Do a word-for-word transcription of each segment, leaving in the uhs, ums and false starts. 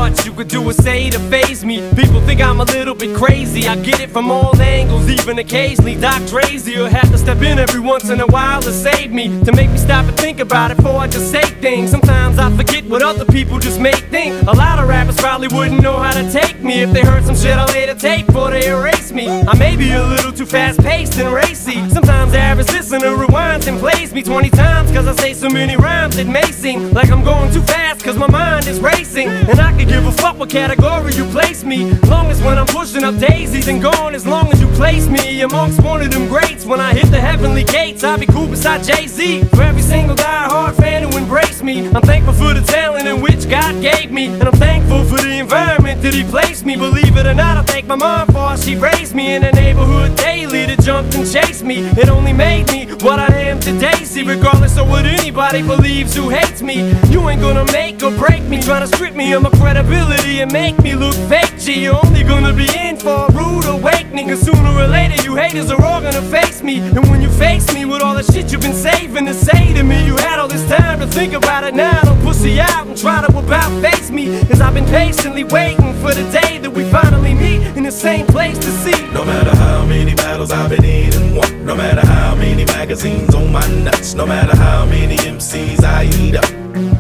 much you could do or say to faze me. People think I'm a little bit crazy. I get it from all angles, even occasionally Doc Drazy will have to step in every once in a while to save me, to make me stop and think about it before I just say things. Sometimes I forget what other people just make think. A lot of rappers probably wouldn't know how to take me if they heard some shit I later take before they erase me. I may be a little too fast-paced and racy. Sometimes the average listener rewinds and plays me twenty times cause I say so many rhymes it may seem like I'm going too fast cause my mind is racing. And I could give a fuck what category you place me, long as when I'm pushing up daisies and gone, as long as you place me amongst one of them greats. When I hit the heavenly gates, I'll be cool beside Jay-Z. For every single die-hard fan who embraced me, I'm thankful for the talent in which God gave me, and I'm thankful for the environment that He placed me. Believe it or not, I thank my mom for how she raised me in the neighborhood daily that jumped and chased me. It only made me what I am today. See, regardless of what anybody believes who hates me, you ain't gonna make or break me, trying to strip me of my credibility and make me look fake. G, you're only gonna be in for a rude awakening, cause sooner or later you haters are all gonna face me. And when you face me with all the shit you've been saving to say to me, you had all this time to think about it. Now don't pussy out and try to about face me, cause I've been patiently waiting for the day that we finally meet in the same place to see. No matter how many battles I've been in and won, no matter how many magazines on my nuts, no matter how many M Cs I eat up,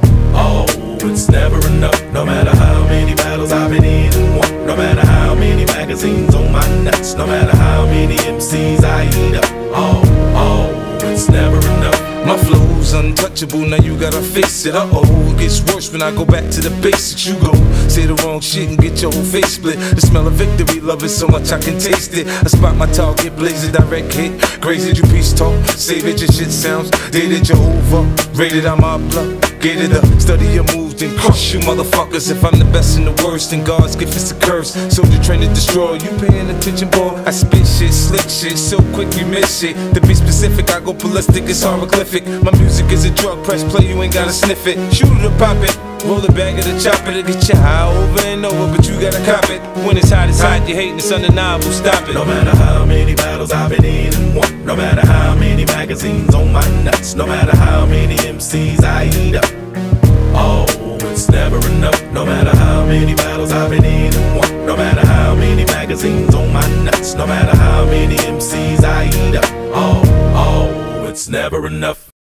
oh, it's never enough. No matter how many battles I've been in and won, no matter how many magazines on my nuts, no matter how many M Cs I eat up, oh, oh, it's never enough. My flow's untouchable, now you gotta fix it. Uh-oh, it gets worse when I go back to the basics. You go say the wrong shit and get your whole face split. The smell of victory, love it so much I can taste it. I spot my target, blaze a direct hit. Grazed you peace talk, save it, your shit sounds dated, you're over. Rated, I'm up, get it up. Study your moves, then crush you motherfuckers. If I'm the best and the worst, then God's gift is a curse. Soldier trained to destroy, you paying attention, boy? I spit shit, slick shit, so quick you miss shit. To be specific, I go ballistic, it's hieroglyphic. My music is a drug, press play, you ain't gotta sniff it. Shoot it or pop it, roll it back at the chopper to get you high over and over, but you gotta cop it. When it's hot, it's hot, you hating, it's undeniable, stop it. No matter how many battles I've been in and won, no matter how many magazines on my nuts, no matter how many M Cs I eat up, oh, it's never enough. No matter how many battles I've been in and won, no matter how many magazines on my nuts, no matter how many M Cs I eat up, oh, oh, it's never enough.